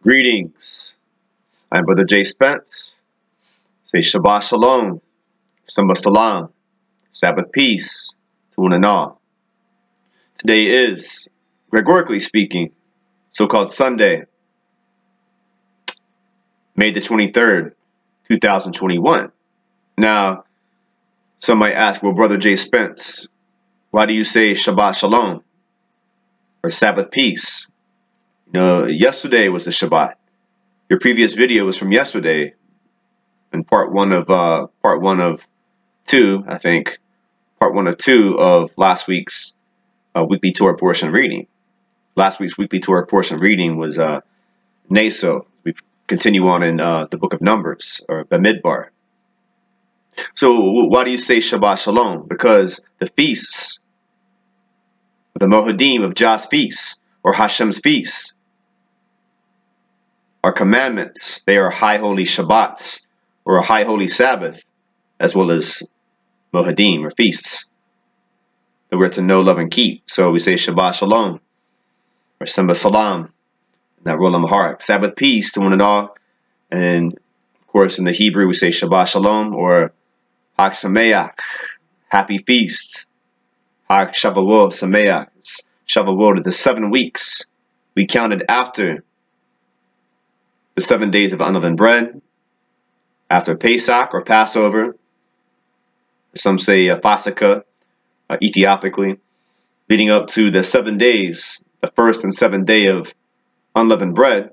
Greetings. I'm Brother Jay Spence. Say Shabbat Shalom, Samba Salam, Sabbath peace to one and all. Today is, gregorically speaking, so-called Sunday, May the 23rd, 2021. Now, some might ask, well, Brother Jay Spence, why do you say Shabbat Shalom or Sabbath peace? You know, yesterday was the Shabbat. Your previous video was from yesterday, and part one of two, I think, part 1 of 2 of last week's weekly Torah portion reading. Last week's weekly Torah portion reading was Naso. We continue on in the book of Numbers, or Bamidbar. So why do you say Shabbat Shalom? Because the feasts, the Mohadim of Jah's feasts, or Hashem's feasts, are commandments. They are high holy Shabbats, or a high holy Sabbath, as well as Mohadim, or feasts, that we're to know, love, and keep. So we say Shabbat Shalom, or Samba Salam, that roll on the heart. Sabbath peace to one and all. And of course, in the Hebrew, we say Shabbat Shalom, or Hag Sameach, happy feast. Hag Shavuot Sameach. Shavuot, the 7 weeks we counted after the 7 days of unleavened bread, after Pesach or Passover, some say Pascha, Ethiopically, leading up to the 7 days, the first and 7th day of unleavened bread,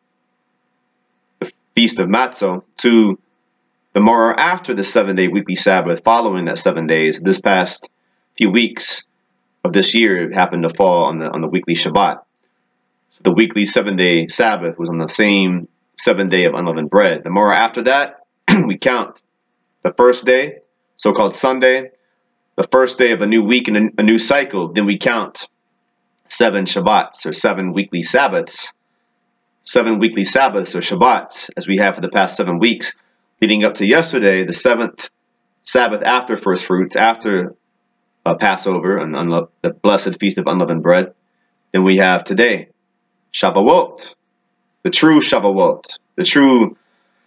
the Feast of Matzah, to the morrow after the 7-day weekly Sabbath, following that 7 days. This past few weeks of this year happened to fall on the weekly Shabbat. So the weekly 7-day Sabbath was on the same 7th day of unleavened bread. The morrow after that, we count the first day, so-called Sunday, the first day of a new week and a new cycle. Then we count 7 Shabbats, or 7 weekly Sabbaths. 7 weekly Sabbaths, or Shabbats, as we have for the past 7 weeks, leading up to yesterday, the 7th Sabbath after first fruits, after Passover and the blessed feast of unleavened bread. Then we have today, Shavuot, the true Shavuot, the true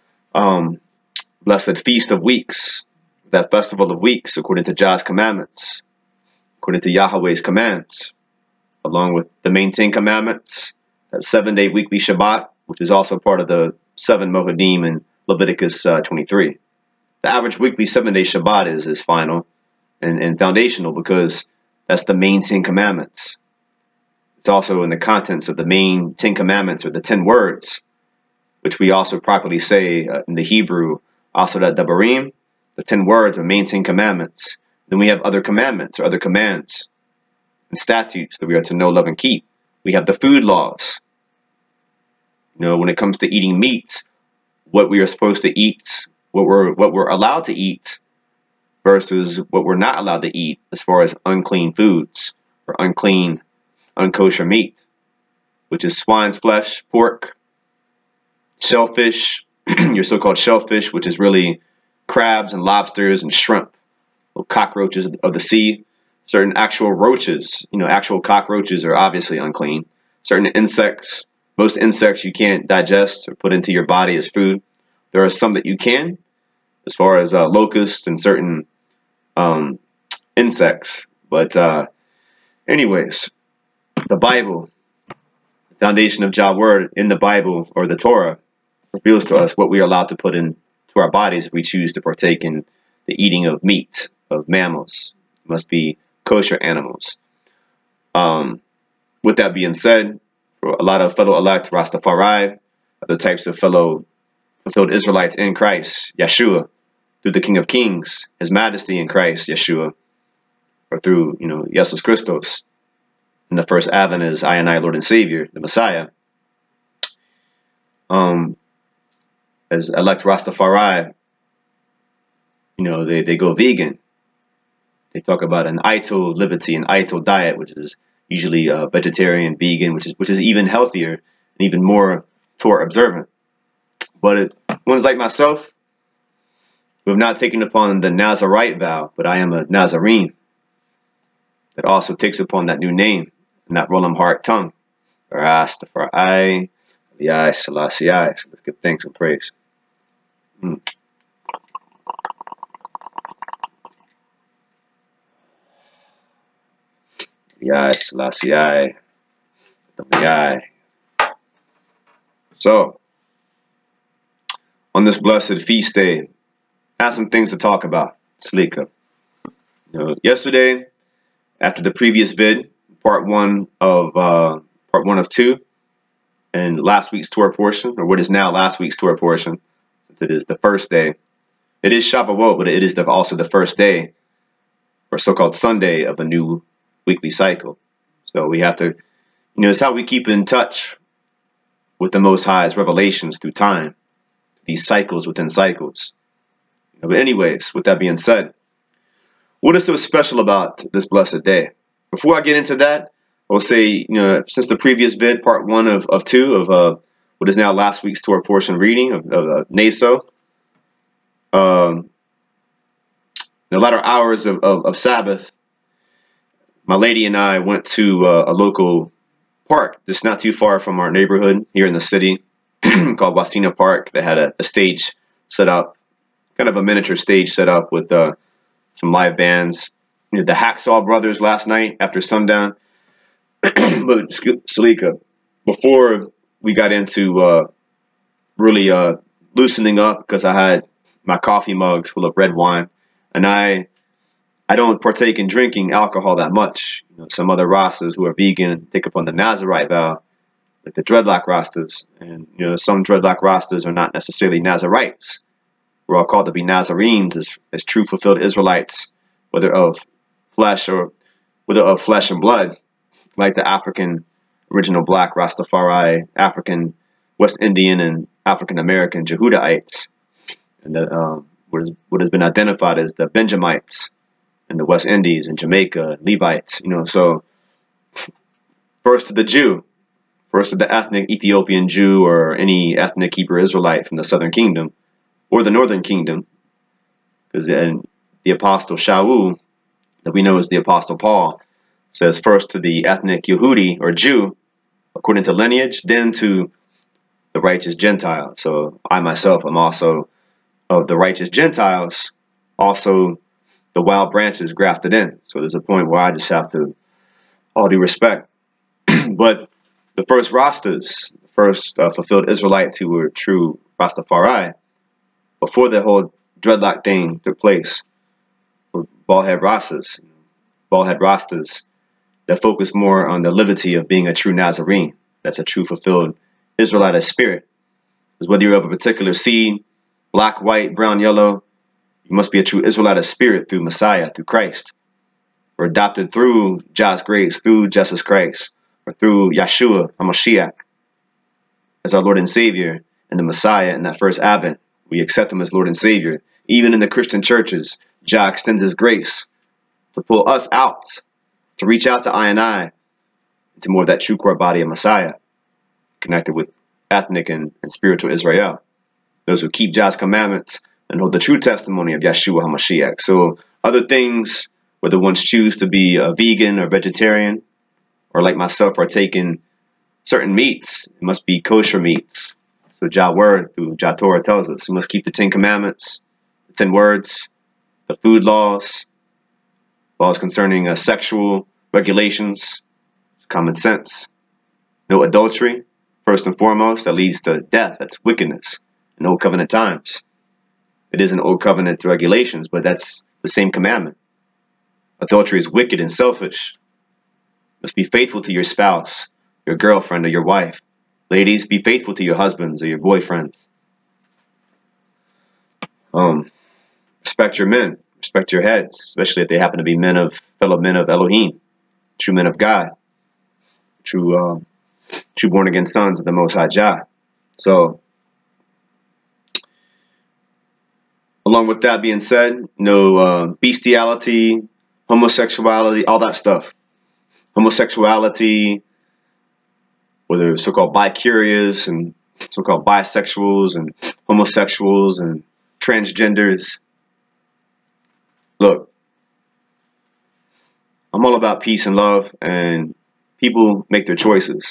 blessed feast of weeks, that festival of weeks, according to Jah's commandments, according to Yahweh's commands, along with the main 10 commandments, that 7-day weekly Shabbat, which is also part of the 7 Mohadim in Leviticus 23. The average weekly 7-day Shabbat is final and foundational, because that's the main 10 commandments. It's also in the contents of the main 10 commandments, or the 10 words, which we also properly say in the Hebrew, Asadat Dabarim, the 10 words of main 10 commandments. Then we have other commandments, or other commands and statutes that we are to know, love, and keep. We have the food laws. You know, when it comes to eating meat, what we are supposed to eat, what we're allowed to eat, versus what we're not allowed to eat, as far as unclean foods, or unclean, unkosher meat, which is swine's flesh, pork, shellfish, your so-called shellfish, which is really crabs and lobsters and shrimp, little cockroaches of the sea. Certain actual roaches, you know, actual cockroaches are obviously unclean. Certain insects, most insects you can't digest or put into your body as food. There are some that you can, as far as locusts and certain insects. But anyways, the Bible, the foundation of Jah word in the Bible, or the Torah, reveals to us what we are allowed to put into our bodies if we choose to partake in the eating of meat, of mammals. It must be kosher animals. With that being said, for a lot of fellow elect Rastafari, other types of fellow fulfilled Israelites in Christ, Yeshua, through the King of Kings, His Majesty in Christ, Yeshua, or through, you know, Jesus Christos, in the first advent as I and I, Lord and Savior, the Messiah. As elect Rastafari, you know, they go vegan. They talk about an Ito liberty, an Ito diet, which is usually vegetarian, vegan, which is even healthier and even more Torah observant. But ones like myself, who have not taken upon the Nazarite vow, but I am a Nazarene, that also takes upon that new name and that Rolam heart tongue, Rastafari, Yai Selassie. Let's give thanks and praise. Yai Selassie. Yai. So, on this blessed feast day, I have some things to talk about. Salika. Yesterday, after the previous vid, part one of two, and last week's Torah portion, or what is now last week's Torah portion, since it is the first day. It is Shavuot, but it is also the first day, or so-called Sunday, of a new weekly cycle. So we have to, it's how we keep in touch with the Most High's revelations through time, these cycles within cycles. But anyways, with that being said, what is so special about this blessed day? Before I get into that, I'll say, since the previous vid, part one of two of what is now last week's Torah portion reading of Naso, the latter hours of Sabbath, my lady and I went to a local park, just not too far from our neighborhood here in the city, called Wasina Park. They had a stage set up, kind of a miniature stage set up with some live bands. The Hacksaw Brothers last night after sundown. But Salika, before we got into really loosening up, because I had my coffee mugs full of red wine, and I don't partake in drinking alcohol that much. Some other Rastas who are vegan take upon the Nazarite vow, like the dreadlock Rastas, and some dreadlock Rastas are not necessarily Nazarites. We're all called to be Nazarenes as true fulfilled Israelites, whether of flesh and blood, like the African original black Rastafari, African West Indian, and African American Jehudites, and what has been identified as the Benjamites in the West Indies and Jamaica, Levites. So first to the Jew, first to the ethnic Ethiopian Jew or any ethnic Hebrew Israelite from the Southern Kingdom or the Northern Kingdom, because the Apostle Shaul, that we know as the Apostle Paul, says first to the ethnic Yehudi or Jew, according to lineage, then to the righteous Gentile. So I myself am also of the righteous Gentiles, also the wild branches grafted in. So there's a point where I just have to, all due respect. But the first Rastas, the first fulfilled Israelites who were true Rastafari, before the whole dreadlock thing took place, were baldhead Rastas that focus more on the liberty of being a true Nazarene. That's a true fulfilled Israelite spirit. Because whether you're of a particular seed, black, white, brown, yellow, you must be a true Israelite spirit through Messiah, through Christ. Or adopted through God's grace, through Jesus Christ, or through Yeshua HaMashiach as our Lord and Savior, and the Messiah in that first advent. We accept him as Lord and Savior. Even in the Christian churches, Jah extends his grace to pull us out, to reach out to I and I, into more of that true core body of Messiah, connected with ethnic and spiritual Israel. Those who keep Jah's commandments and hold the true testimony of Yeshua HaMashiach. So other things, whether ones choose to be a vegan or vegetarian, or like myself, partaking certain meats, it must be kosher meats. So Jah word through Jah Torah tells us we must keep the 10 commandments, the 10 words, the food laws concerning sexual regulations, common sense. No adultery, first and foremost, that leads to death. That's wickedness in Old Covenant times. It is an Old Covenant regulations, but that's the same commandment. Adultery is wicked and selfish. You must be faithful to your spouse, your girlfriend, or your wife. Ladies, be faithful to your husbands or your boyfriends. Respect your men. Respect your heads, especially if they happen to be fellow men of Elohim, true men of God, true born-again sons of the Most High Jah. So, along with that being said, no bestiality, homosexuality, all that stuff. Homosexuality, whether so-called bi-curious and so-called bisexuals and homosexuals and transgenders. Look, I'm all about peace and love, and people make their choices.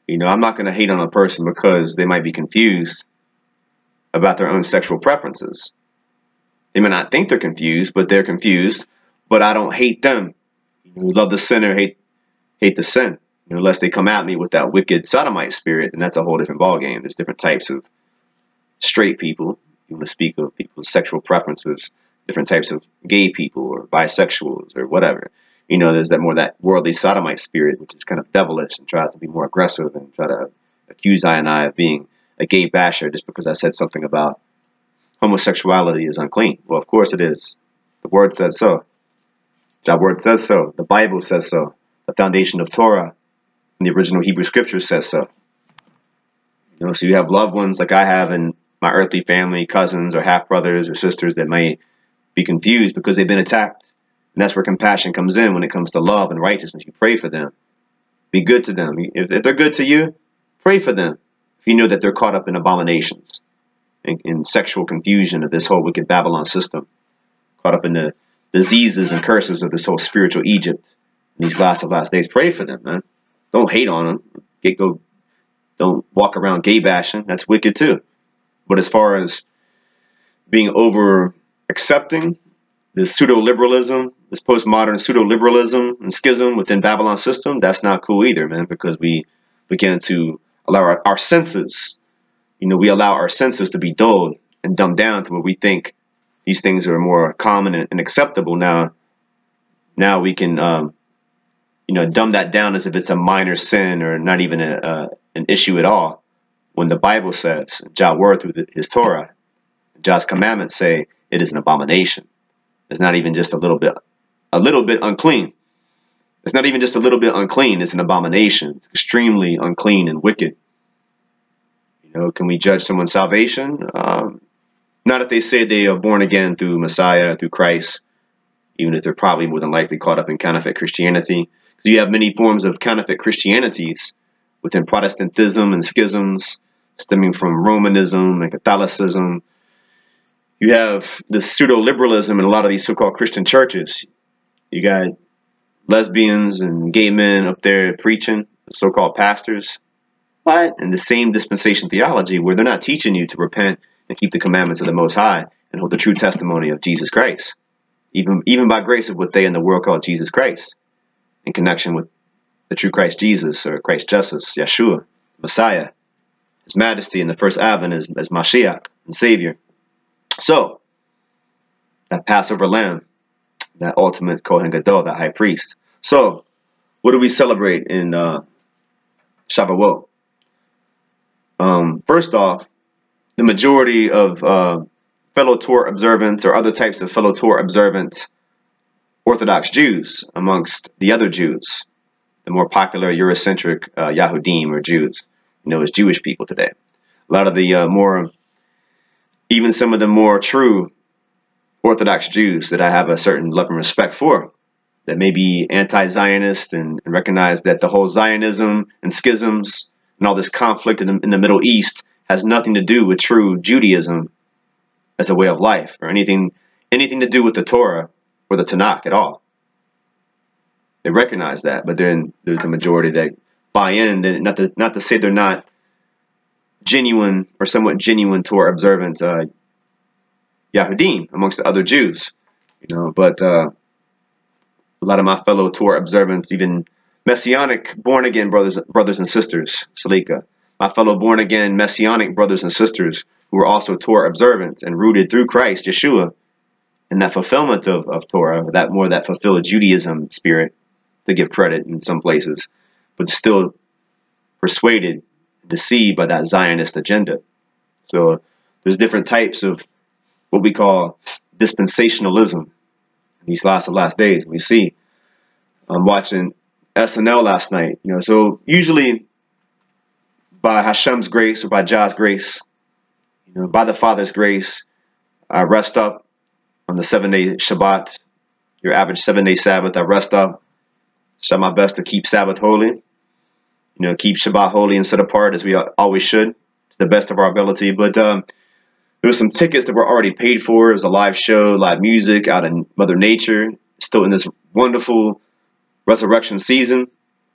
You know, I'm not going to hate on a person because they might be confused about their own sexual preferences. They may not think they're confused, but they're confused. But I don't hate them. You know, love the sinner, hate the sin. You know, unless they come at me with that wicked sodomite spirit, then that's a whole different ballgame. There's different types of straight people. You want to speak of people's sexual preferences, different types of gay people or bisexuals or whatever. You know, there's that worldly sodomite spirit, which is kind of devilish and tries to be more aggressive and try to accuse I and I of being a gay basher just because I said something about homosexuality is unclean. Well, of course it is. The word says so. God's word says so. The Bible says so. The foundation of Torah and the original Hebrew scripture says so. You know, so you have loved ones like I have in my earthly family, cousins or half brothers or sisters that may be confused because they've been attacked. And that's where compassion comes in when it comes to love and righteousness. You pray for them. Be good to them. If they're good to you, pray for them. If you know that they're caught up in abominations, in sexual confusion of this whole wicked Babylon system, caught up in the diseases and curses of this whole spiritual Egypt in these last days, pray for them, man. Don't hate on them. Don't walk around gay bashing. That's wicked too. But as far as being over accepting this pseudo-liberalism, this postmodern pseudo-liberalism and schism within Babylon system, that's not cool either, man, because we begin to allow our senses, you know, we allow our senses to be dulled and dumbed down to where we think these things are more common and acceptable now. Now we can, you know, dumb that down as if it's a minor sin or not even an issue at all. When the Bible says, God's word through his Torah, God's commandments say it is an abomination. It's not even just a little bit unclean. It's not even just a little bit unclean. It's an abomination. It's extremely unclean and wicked. You know, can we judge someone's salvation? Not if they say they are born again through Messiah, through Christ, even if they're probably more than likely caught up in counterfeit Christianity. Because you have many forms of counterfeit Christianities within Protestantism and schisms stemming from Romanism and Catholicism. You have this pseudo-liberalism in a lot of these so-called Christian churches. You got lesbians and gay men up there preaching, so-called pastors. But in the same dispensation theology where they're not teaching you to repent and keep the commandments of the Most High and hold the true testimony of Jesus Christ. Even by grace of what they in the world call Jesus Christ, in connection with the true Christ Jesus or Christ Jesus, Yeshua, Messiah, His Majesty in the first advent as Mashiach and Savior. So, that Passover lamb, that ultimate Kohen Gadol, that high priest. So, what do we celebrate in Shavuot? First off, the majority of fellow Torah observant or other types of fellow Torah observant Orthodox Jews amongst the other Jews, the more popular Eurocentric Yahudim or Jews, you know, as Jewish people today. A lot of the even some of the more true Orthodox Jews that I have a certain love and respect for, that may be anti-Zionist and recognize that the whole Zionism and schisms and all this conflict in the Middle East has nothing to do with true Judaism as a way of life or anything to do with the Torah or the Tanakh at all. They recognize that, but then there's the majority that buy in. Not to say they're not genuine or somewhat genuine Torah observant Yahudim amongst the other Jews, you know. But a lot of my fellow Torah observants, even Messianic born again brothers and sisters, Salika, my fellow born again Messianic brothers and sisters who are also Torah observant and rooted through Christ Yeshua and that fulfillment of Torah, that fulfilled Judaism spirit, to give credit in some places, but still persuaded, deceived by that Zionist agenda. So there's different types of what we call dispensationalism in these last days. We see, I'm watching SNL last night, you know, so usually by Hashem's grace or by Jah's grace, you know, by the Father's grace, I rest up on the 7-day Shabbat, your average 7-day Sabbath. I rest up, try my best to keep Sabbath holy, you know, keep Shabbat holy and set apart as we always should, to the best of our ability. But there were some tickets that were already paid for. It was a live show, live music out in Mother Nature, still in this wonderful resurrection season.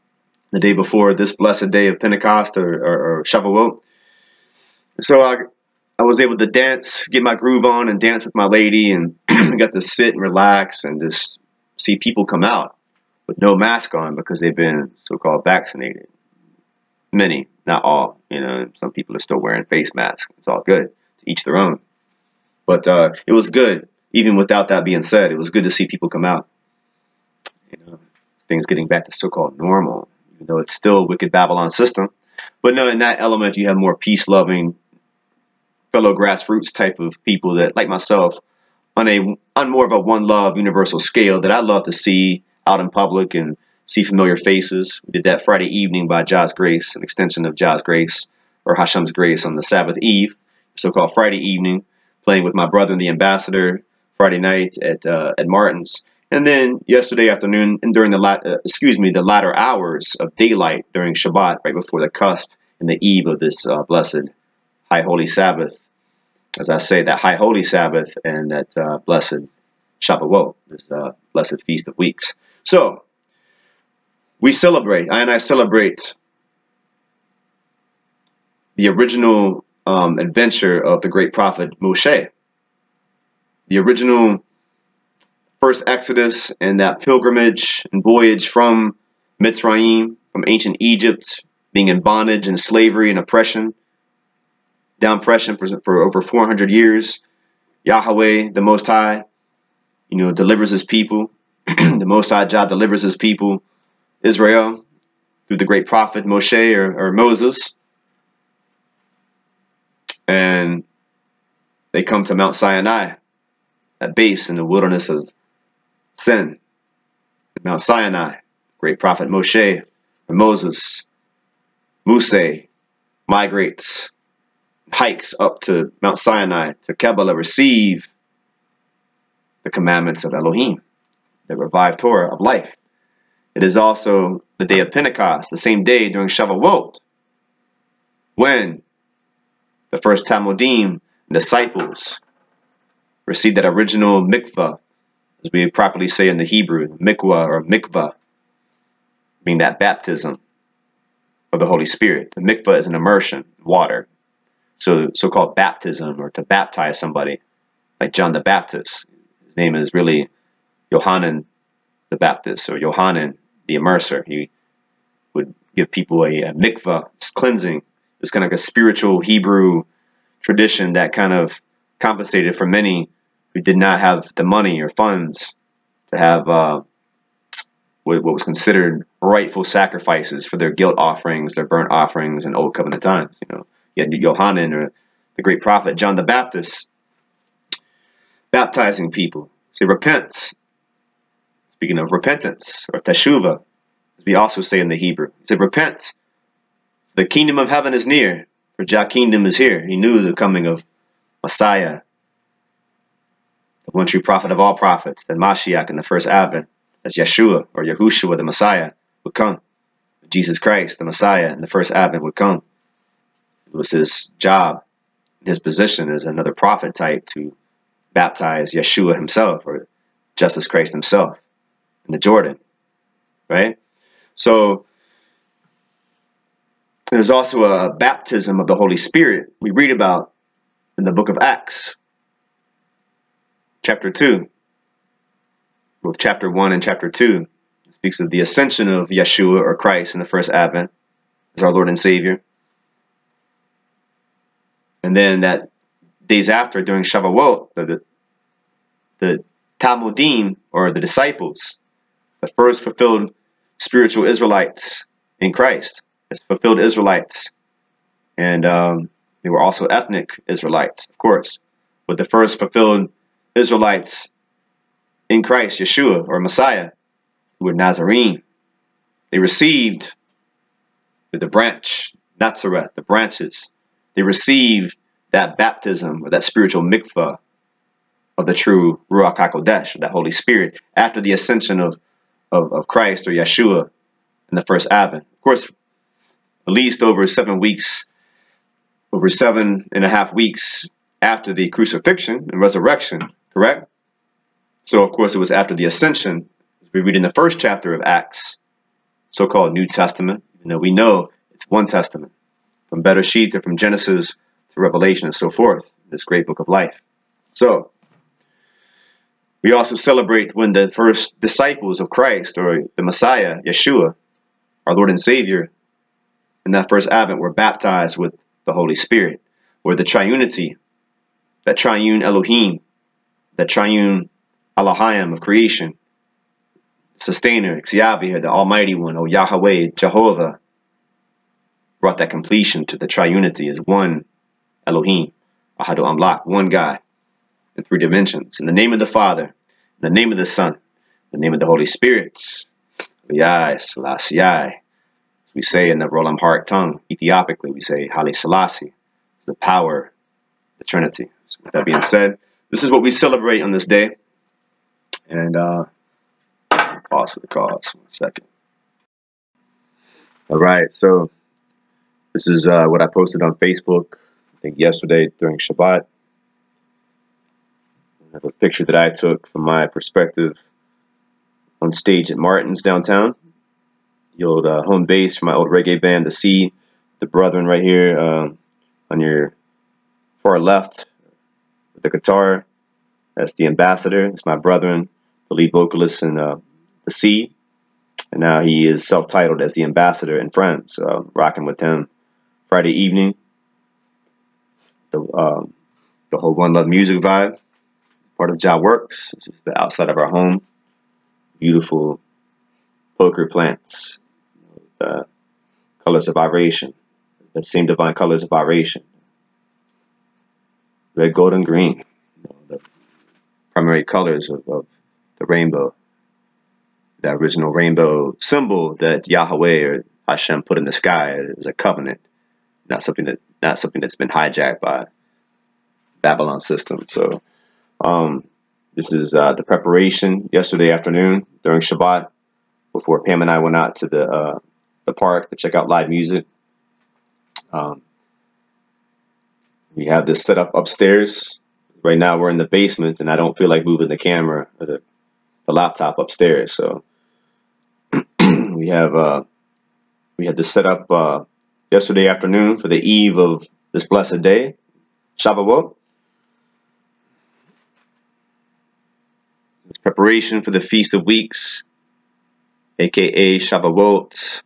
the day before this blessed day of Pentecost or Shavuot. So I was able to dance, get my groove on and dance with my lady, and got to sit and relax and just see people come out with no mask on because they've been so-called vaccinated. Many, not all. Some people are still wearing face masks. It's all good. To each their own. But it was good. Even without that being said, it was good to see people come out. Things getting back to so-called normal, even though it's still a wicked Babylon system. But no, in that element, you have more peace-loving, fellow grassroots type of people that, like myself, on more of a one love universal scale that I love to see out in public and see familiar faces. We did that Friday evening by Jah's Grace, an extension of Jah's Grace or Hashem's Grace on the Sabbath Eve, so-called Friday evening, playing with my brother and the ambassador Friday night at Martin's. And then yesterday afternoon and during the latter hours of daylight during Shabbat, right before the cusp and the eve of this blessed High Holy Sabbath. As I say, that High Holy Sabbath and that blessed Shavuot, this blessed Feast of Weeks. So, I celebrate the original adventure of the great prophet Moshe. The original first Exodus and that pilgrimage and voyage from Mitzrayim, from ancient Egypt, being in bondage and slavery and oppression, down oppression for over 400 years. Yahweh, the Most High, delivers his people. The Most High Jah delivers his people, Israel, through the great prophet Moshe or Moses. And they come to Mount Sinai, that base in the wilderness of Sin. Mount Sinai, great prophet Moshe or Moses, Muse, migrates, hikes up to Mount Sinai to Kabbalah, receive the commandments of Elohim, the revived Torah of life. It is also the day of Pentecost, the same day during Shavuot, when the first Talmudim disciples received that original mikvah, as we properly say in the Hebrew, mikvah or mikvah, meaning that baptism of the Holy Spirit. The mikvah is an immersion, water. So-called baptism, or to baptize somebody, like John the Baptist. His name is really Yohanan the Baptist, or Yohanan the Immerser. He would give people a mikvah, cleansing. It's kind of like a spiritual Hebrew tradition that kind of compensated for many who did not have the money or funds to have what was considered rightful sacrifices for their guilt offerings, their burnt offerings in Old Covenant times. You had Yohanan, or the great prophet John the Baptist, baptizing people. Say, repent. Speaking of repentance, or teshuvah, as we also say in the Hebrew. He said, repent. The kingdom of heaven is near, for Jah's kingdom is here. He knew the coming of Messiah, the one true prophet of all prophets, that Mashiach in the first advent, as Yeshua or Yahushua the Messiah would come. Jesus Christ, the Messiah in the first advent would come. It was his job, his position as another prophet type to baptize Yeshua himself, or Jesus Christ himself, in the Jordan, right? So there's also a baptism of the Holy Spirit we read about in the book of Acts, chapter 2. Both chapter 1 and chapter 2 speaks of the ascension of Yeshua or Christ in the first advent as our Lord and Savior. And then that days after, during Shavuot, the Talmudim, or the disciples, the first fulfilled spiritual Israelites in Christ, as fulfilled Israelites. And they were also ethnic Israelites, of course. But the first fulfilled Israelites in Christ, Yeshua, or Messiah, who were Nazarene. They received the branch, Nazareth, the branches. They received that baptism, or that spiritual mikvah of the true Ruach HaKodesh, that Holy Spirit, after the ascension of Christ, or Yeshua, in the first advent. Of course, at least over 7 weeks, over 7.5 weeks after the crucifixion and resurrection, correct? So, of course, it was after the ascension, as we read in the first chapter of Acts, so-called New Testament. We know it's one testament, from Bereshit or from Genesis to Revelation and so forth, this great book of life. So we also celebrate when the first disciples of Christ, or the Messiah, Yeshua, our Lord and Savior, in that first Advent were baptized with the Holy Spirit, where the triunity, that triune Elohim, that triune Elohim of creation, sustainer, Xiavier, the Almighty One, O Yahweh, Jehovah, brought that completion to the triunity as one Elohim, Ahadu Amlak, one God in 3 dimensions. In the name of the Father, in the name of the Son, in the name of the Holy Spirit, Yai Selassie. As we say in the Rolam Heart tongue, Ethiopically, we say Haile Selassie, the power, the Trinity. So with that being said, this is what we celebrate on this day. And pause for the cause. 1 second. All right, so this is what I posted on Facebook, I think yesterday during Shabbat. I have a picture that I took from my perspective on stage at Martin's downtown. The old home base for my old reggae band, The Sea. The brethren right here on your far left with the guitar. That's the ambassador. It's my brethren, the lead vocalist in The Sea. And now he is self-titled as the ambassador and friend. So I'm rocking with him Friday evening. The whole One Love music vibe. Part of Jah Works. This is the outside of our home. Beautiful poker plants. The colors of adoration. The same divine colors of adoration. Red, gold, and green. The primary colors of the rainbow. The original rainbow symbol that Yahweh or Hashem put in the sky is a covenant, not something that's been hijacked by Babylon system. So this is the preparation yesterday afternoon during Shabbat before Pam and I went out to the park to check out live music. We have this set up upstairs. Right now we're in the basement, and I don't feel like moving the camera or the laptop upstairs. So we had this set up yesterday afternoon for the eve of this blessed day, Shavuot. It's preparation for the Feast of Weeks, aka Shavuot,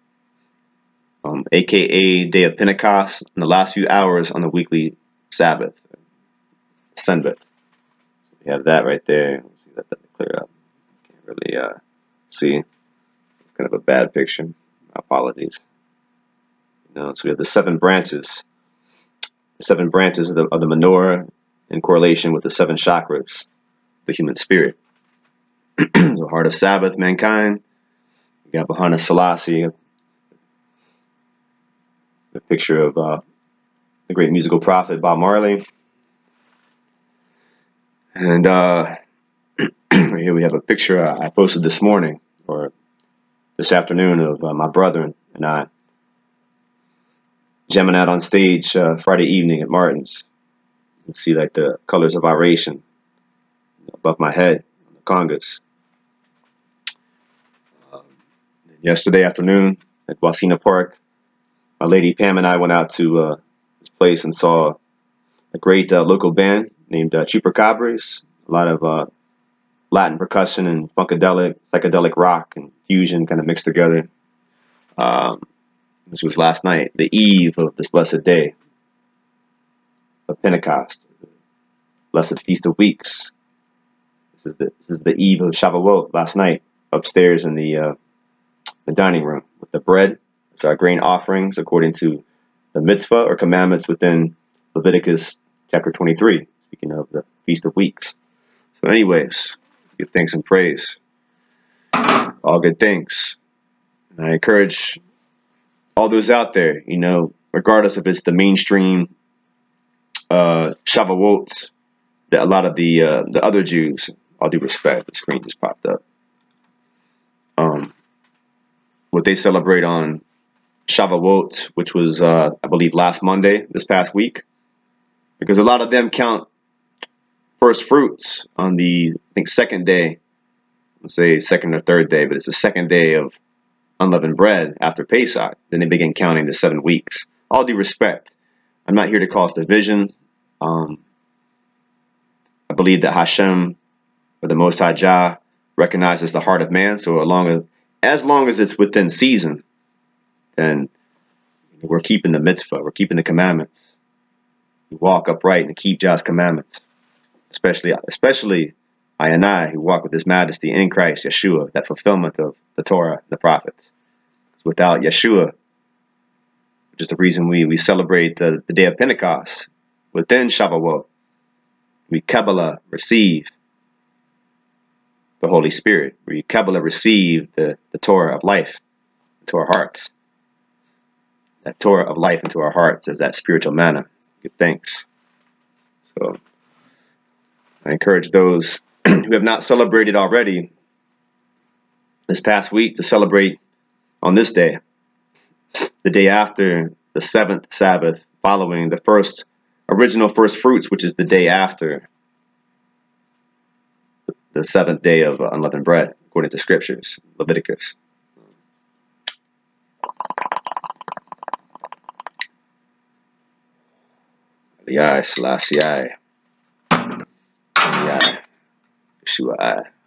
aka Day of Pentecost, in the last few hours on the weekly Sabbath, Senbet. So we have that right there. Let's see, let that clear up. Can't really see. It's kind of a bad picture. My apologies. So we have the 7 branches. The 7 branches of the menorah in correlation with the 7 chakras, the human spirit. So heart of Sabbath, mankind. We got Bahana Selassie, the picture of the great musical prophet Bob Marley. And here we have a picture I posted this morning or this afternoon of my brethren and I jamming out on stage Friday evening at Martin's. You can see like the colors of adoration above my head on the congas. Yesterday afternoon at Wasina Park, my lady Pam and I went out to this place and saw a great local band named Chupacabras. A lot of Latin percussion and funkadelic, psychedelic rock and fusion kind of mixed together. This was last night, the eve of this blessed day of Pentecost, blessed Feast of Weeks. This is the eve of Shavuot last night, upstairs in the dining room with the bread. It's our grain offerings according to the mitzvah or commandments within Leviticus chapter 23, speaking of the Feast of Weeks. So anyways, give thanks and praise. All good things. And I encourage all those out there, regardless if it's the mainstream Shavuot, that a lot of the other Jews, all due respect, the screen just popped up, what they celebrate on Shavuot, which was, I believe, last Monday, this past week, because a lot of them count first fruits on the, I think, second day. Let's say second or third day, but it's the second day of unleavened bread after Pesach. Then they begin counting the 7 weeks. All due respect, I'm not here to cause division. I believe that Hashem, or the Most High Jah, recognizes the heart of man. So as long as it's within season, then we're keeping the mitzvah, we're keeping the commandments. We walk upright and keep Jah's commandments, especially I and I, who walk with His Majesty in Christ Yeshua, that fulfillment of the Torah and the prophets. Without Yeshua, which is the reason we celebrate the day of Pentecost within Shavuot, we Kabbalah receive the Holy Spirit. We Kabbalah receive the Torah of life into our hearts. That Torah of life into our hearts is that spiritual manna. Give thanks. So I encourage those who have not celebrated already this past week to celebrate on this day, the day after the 7th Sabbath, following the original first fruits, which is the day after the 7th day of unleavened bread, according to scriptures, Leviticus. Yahweh Selassie, Yahweh Yeshua.